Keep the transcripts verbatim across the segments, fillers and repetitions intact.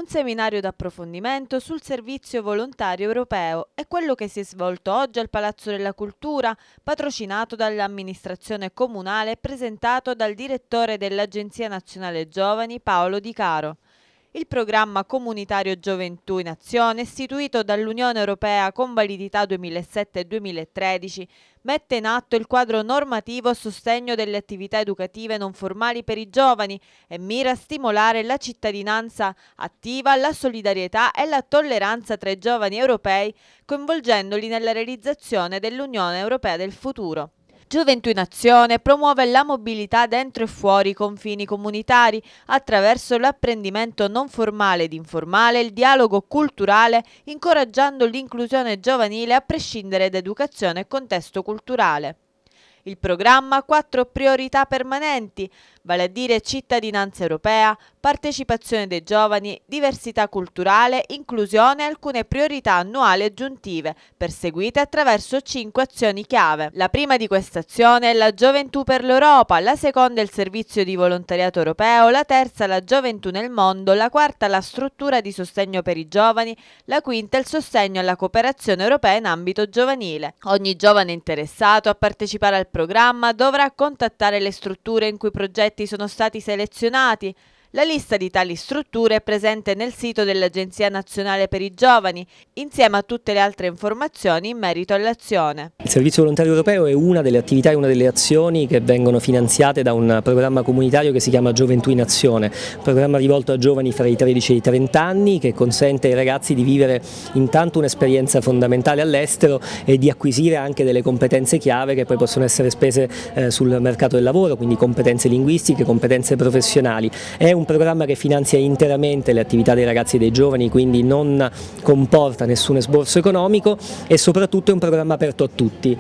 un seminario d'approfondimento sul servizio volontario europeo è quello che si è svolto oggi al Palazzo della Cultura, patrocinato dall'amministrazione comunale e presentato dal direttore dell'Agenzia Nazionale Giovani Paolo Di Caro. Il programma comunitario Gioventù in Azione, istituito dall'Unione Europea con validità duemilasette duemilatredici, mette in atto il quadro normativo a sostegno delle attività educative non formali per i giovani e mira a stimolare la cittadinanza attiva, la solidarietà e la tolleranza tra i giovani europei, coinvolgendoli nella realizzazione dell'Unione Europea del futuro. Gioventù in Azione promuove la mobilità dentro e fuori i confini comunitari attraverso l'apprendimento non formale ed informale e il dialogo culturale, incoraggiando l'inclusione giovanile a prescindere da educazione e contesto culturale. Il programma ha quattro priorità permanenti, vale a dire cittadinanza europea, partecipazione dei giovani, diversità culturale, inclusione e alcune priorità annuali aggiuntive, perseguite attraverso cinque azioni chiave. La prima di queste azioni è la Gioventù per l'Europa, la seconda è il servizio di volontariato europeo, la terza la Gioventù nel mondo, la quarta la struttura di sostegno per i giovani, la quinta il sostegno alla cooperazione europea in ambito giovanile. Ogni giovane interessato a partecipare al programma dovrà contattare le strutture in cui i progetti sono stati selezionati. La lista di tali strutture è presente nel sito dell'Agenzia Nazionale per i Giovani, insieme a tutte le altre informazioni in merito all'azione. Il Servizio Volontario Europeo è una delle attività e una delle azioni che vengono finanziate da un programma comunitario che si chiama Gioventù in Azione, un programma rivolto a giovani fra i tredici e i trenta anni che consente ai ragazzi di vivere intanto un'esperienza fondamentale all'estero e di acquisire anche delle competenze chiave che poi possono essere spese eh, sul mercato del lavoro, quindi competenze linguistiche, competenze professionali. È un programma che finanzia interamente le attività dei ragazzi e dei giovani, quindi non comporta nessun esborso economico e soprattutto è un programma aperto a tutti.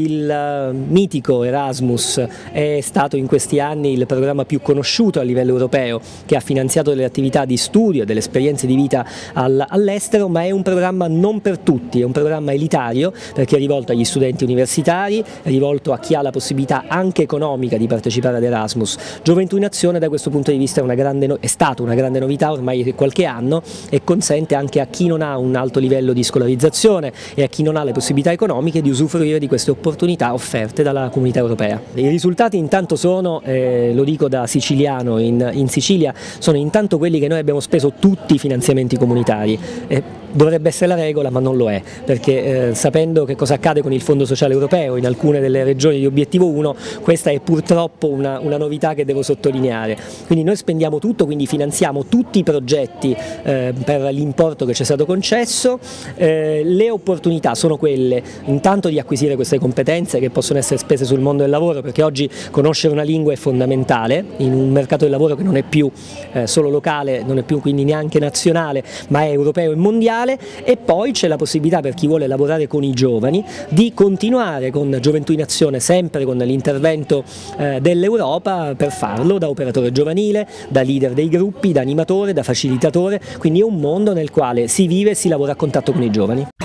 Il uh, mitico Erasmus è stato in questi anni il programma più conosciuto a livello europeo, che ha finanziato delle attività di studio e delle esperienze di vita al, all'estero, ma è un programma non per tutti, è un programma elitario perché è rivolto agli studenti universitari, è rivolto a chi ha la possibilità anche economica di partecipare ad Erasmus. Gioventù in Azione da questo punto di vista è una grande è stata una grande novità ormai di qualche anno e consente anche a chi non ha un alto livello di scolarizzazione e a chi non ha le possibilità economiche di usufruire di queste opportunità offerte dalla Comunità Europea. I risultati intanto sono, eh, lo dico da siciliano, in, in Sicilia sono intanto quelli che noi abbiamo speso tutti i finanziamenti comunitari. Eh, Dovrebbe essere la regola, ma non lo è, perché eh, sapendo che cosa accade con il Fondo Sociale Europeo in alcune delle regioni di obiettivo uno, questa è purtroppo una, una novità che devo sottolineare. Quindi noi spendiamo tutto, quindi finanziamo tutti i progetti eh, per l'importo che ci è stato concesso. Eh, le opportunità sono quelle intanto di acquisire queste competenze che possono essere spese sul mondo del lavoro, perché oggi conoscere una lingua è fondamentale in un mercato del lavoro che non è più eh, solo locale, non è più quindi neanche nazionale, ma è europeo e mondiale. E poi c'è la possibilità per chi vuole lavorare con i giovani di continuare con Gioventù in Azione, sempre con l'intervento eh, dell'Europa, per farlo da operatore giovanile, da leader dei gruppi, da animatore, da facilitatore, quindi è un mondo nel quale si vive e si lavora a contatto con i giovani.